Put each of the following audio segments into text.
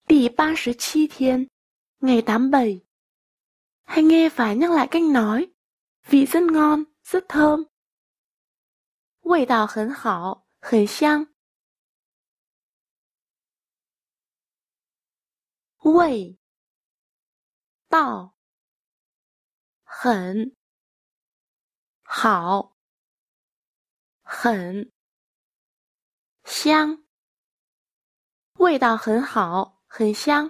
第87 thiên, ngày 87. Hay nghe phải nhắc lại cách nói. Vị rất ngon, rất thơm. 味道很好，很香。味道很好，很香。味道很好，很香。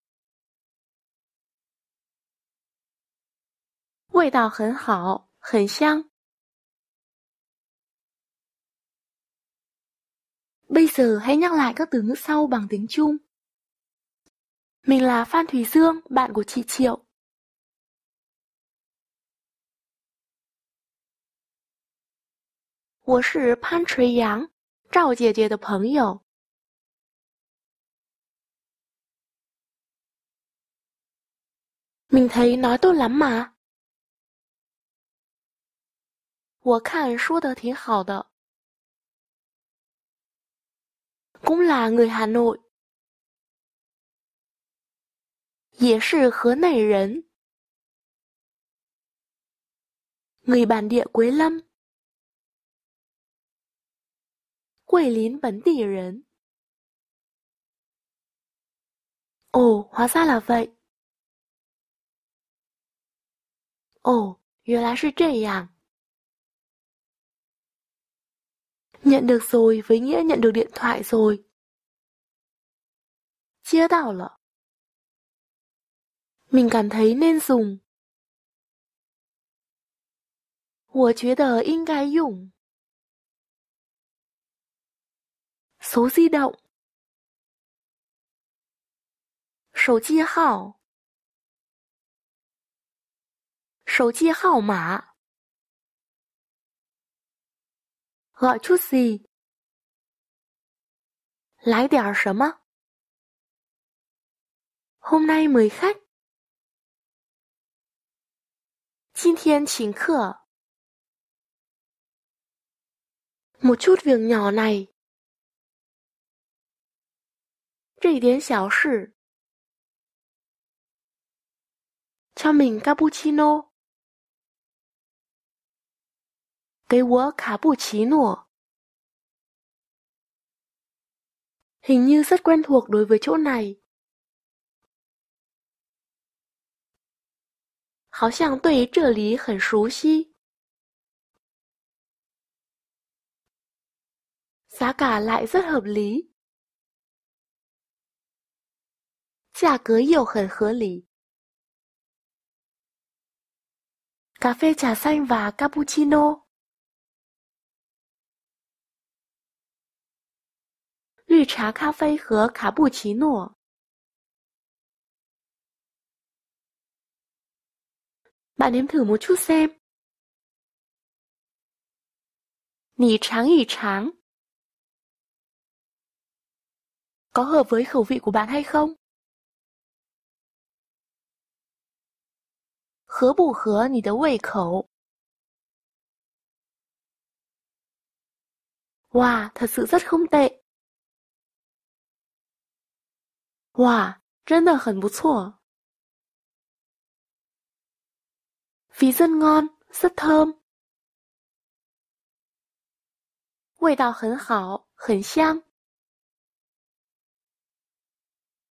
味道很好，很香。Bây giờ hãy nhắc lại các từ ngữ sau bằng tiếng Trung. Mình là Phan Thùy Dương, bạn của chị Triệu. 我是潘垂阳，赵姐姐的朋友。Mình thấy nói tốt lắm mà. 我看说得挺好的。Cũng là người Hà Nội. 也是河内人。Người bản địa Quế Lâm. 桂林本地人。Ồ, hóa ra là vậy. Ồ, 原来是这样。Nhận được rồi với nghĩa nhận được điện thoại rồi. 接到了。Mình cảm thấy nên dùng. 我觉得应该用。Số di động. 手机号。手机号码。Gọi chút gì. 来点什么。Hôm nay mời khách. 今天请客。Một chút việc nhỏ này. 这点小事。cho mình cappuccino. 给我卡布奇诺. Hình như rất quen thuộc đối với chỗ này. 好像对这里很熟悉. Giá cả lại rất hợp lý. 价格又很合理. Cà phê trà xanh và cappuccino. 绿茶咖啡和卡布奇诺. Bạn nếm thử một chút xem. 你尝一尝. Có hợp với khẩu vị của bạn hay không? 合不合你的胃口? Wow, thật sự rất không tệ. Wow, 真的很不错. Vì rất ngon, rất thơm. 味道很好，很香.